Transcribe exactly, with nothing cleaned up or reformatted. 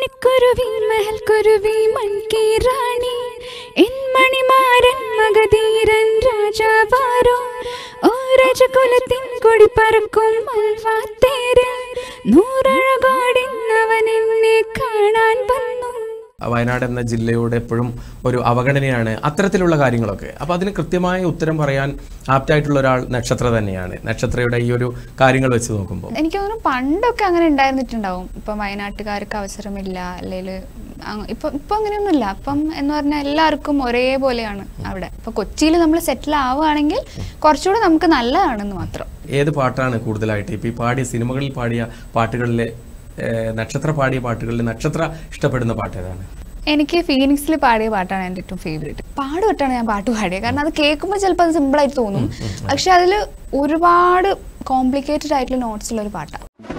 കുരുവി മഹൽ കുരുവി മൺകി റാണി എൻ മണിമാരൻ മഗധീരൻ രാജാവാരോ ഓ രാജകുലത്തിൻ കൊടി പറക്കും മൽവാത്തേരിൽ നൂറഴകോടിന്നവൻ എന്നെ കാണാൻ വന്നു. വയനാട് എന്ന ജില്ലയോട് എപ്പോഴും ഒരു അവഗണനയാണ് അത്തരത്തിലുള്ള കാര്യങ്ങളൊക്കെ. അപ്പോൾ അതിന് കൃത്യമായ ഉത്തരം പറയാൻ ആപ്റ്റായിട്ടുള്ള ഒരാൾ നക്ഷത്ര തന്നെയാണ്. നക്ഷത്രയുടെ ഈ ഒരു കാര്യങ്ങൾ വെച്ച് നോക്കുമ്പോൾ എനിക്ക് തോന്നുന്നു പണ്ടൊക്കെ അങ്ങനെ ഉണ്ടായിരുന്നിട്ടുണ്ടാവും. ഇപ്പം വയനാട്ടുകാർക്ക് അവസരമില്ല, അല്ലെങ്കിൽ ഇപ്പം ഇപ്പം അങ്ങനെയൊന്നുമില്ല. അപ്പം എന്ന് പറഞ്ഞാൽ എല്ലാവർക്കും ഒരേപോലെയാണ് അവിടെ. ഇപ്പം കൊച്ചിയിൽ നമ്മൾ സെറ്റിൽ ആവുകയാണെങ്കിൽ കുറച്ചുകൂടെ നമുക്ക് നല്ലതാണെന്ന് മാത്രം. ഏത് പാട്ടാണ് കൂടുതലായിട്ട് ഇപ്പോൾ ഈ പാടിയ സിനിമകളിൽ പാടിയ പാട്ടുകളിലെ നക്ഷത്ര പാടിയ പാട്ടുകളിൽ നക്ഷത്ര ഇഷ്ടപ്പെടുന്ന പാട്ട് ഏതാണ്? എനിക്ക് ഫീനിക്സിൽ പാടിയ പാട്ടാണ് എൻ്റെ ഏറ്റവും ഫേവറേറ്റ്. പാടുപെട്ടാണ് ഞാൻ പാട്ട് പാടിയത്. കാരണം അത് കേൾക്കുമ്പോൾ ചിലപ്പോൾ അത് സിമ്പിളായിട്ട് തോന്നും, പക്ഷെ അതിൽ ഒരുപാട് കോംപ്ലിക്കേറ്റഡ് ആയിട്ടുള്ള നോട്ട്സ് ഉള്ള ഒരു പാട്ടാണ്.